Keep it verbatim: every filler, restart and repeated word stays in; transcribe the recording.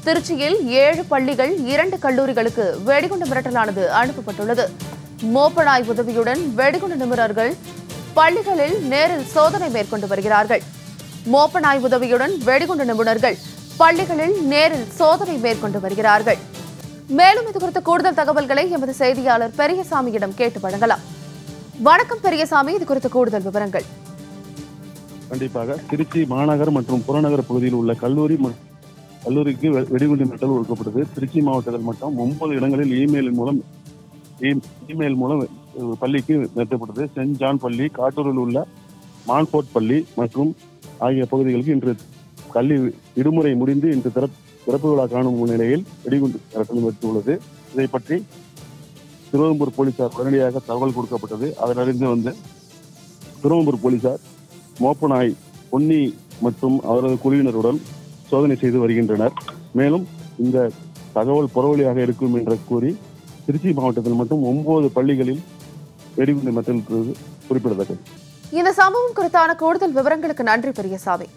திருச்சியில் ஏழு பள்ளிகள் இரண்டு கல்லூரிகளுக்கு வெடிகுண்டு மிரட்டலானது அனுப்பப்பட்டுள்ளது. மோப்பநாய் உதவியுடன் வெடிகுண்டு நிபுணர்கள் பள்ளிகளில் நேரில் சோதனை மேற்கொண்டு வருகிறார்கள். மோப்பநாய் உதவியுடன் வெடிகுண்டு நிபுணர்கள் பள்ளிகளில் நேரில் சோதனை மேற்கொண்டு வருகிறார்கள். மேலும் இது குறித்த கூடுதல் தகவல்களை எமது செய்தியாளர் பெரியசாமியிடம் கேட்டு வழங்கலாம். வணக்கம் பெரியசாமி, இது குறித்த கூடுதல் விவரங்கள். கண்டிப்பாக திருச்சி மாநகர் மற்றும் புறநகர் பகுதியில் உள்ள கல்லூரி கல்லூரிக்கு வெடிகுண்டு மிரட்டல் கொடுக்கப்பட்டது. திருச்சி மாவட்டத்தில் மட்டும் ஒன்பது இடங்களில் இமெயில் மூலம் இமெயில் மூலம் பள்ளிக்கு நிறுத்தப்பட்டது. சென்ட் ஜான் பள்ளி, காட்டூரில் உள்ள மான்ஃபோர்ட் பள்ளி மற்றும் ஆகிய பகுதிகளுக்கு இன்று கல்வி விடுமுறை முடிந்து இன்று திறப்பு விழா காணும் நிலையில் வெடிகுண்டு மிரட்டல் நிறுத்தியுள்ளது. இதை பற்றி திருவெம்பூர் போலீசார் உடனடியாக தகவல் கொடுக்கப்பட்டது. அதனறிந்து வந்து திருவெம்பூர் போலீசார் மோப்பநாய் பொன்னி மற்றும் அவரது குழுவினருடன் சோதனை செய்து வருகின்றனர். மேலும் இந்த தகவல் புறவழியாக இருக்கும் என்று கூறி திருச்சி மாவட்டத்தில் மட்டும் ஒன்பது பள்ளிகளில் வெடிகுண்டு மிரட்டல் குறிப்பிடத்தக்கது. இந்த சம்பவம் குறித்தான கூடுதல் விவரங்களுக்கு நன்றி பெரியசாமி.